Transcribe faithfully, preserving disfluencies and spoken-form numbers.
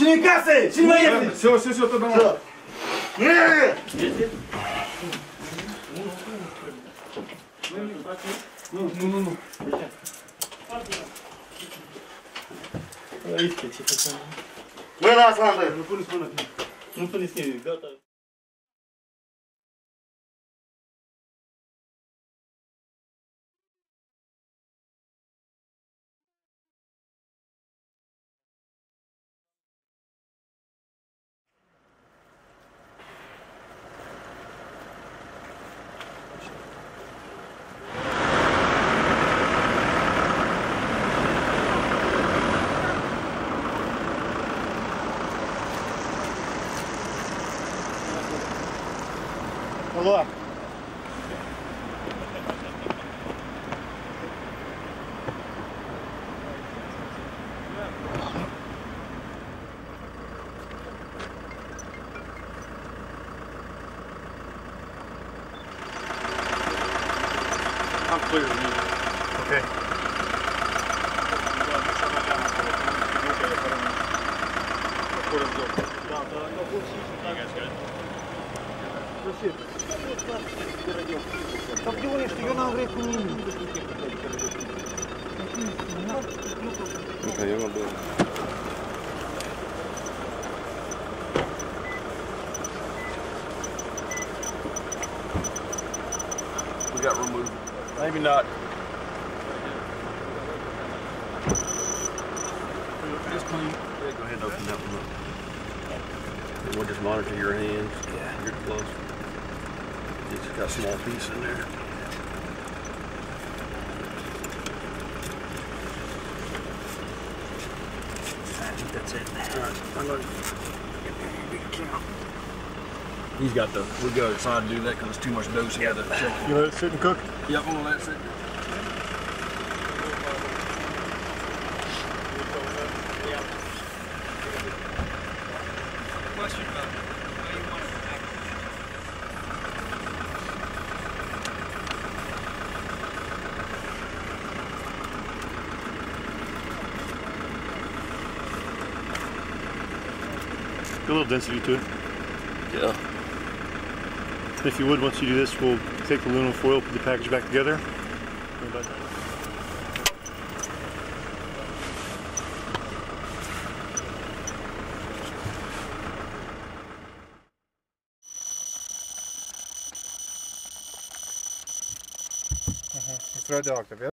Cine-i casă? Cine mai iese? Все, все, все, tot domnul. Nu, nu, nu, nu. Aici, ce facem? Mâna asta, Andrei! Nu puneți mâna. Nu puneți nimic, gata. Алло. I'm clear to you. Okay. Так делаешь, что ее на греку не имеет. Наверное, было. We got removed. Maybe not. It's clean. Yeah, go ahead and open that one up. And we'll just monitor your hands. Yeah, your gloves. It's got a small piece in there. I think that's it. All right, I'm gonna He's got the, we go decide to do that because it's too much dose. Yeah, to check. You let it sit and cook? Yep, I'm gonna let it sit. Question about how you want it packaged. A little density to it. Yeah. If you would, once you do this, we'll take the aluminum foil, put the package back together. It's radioactive, yeah?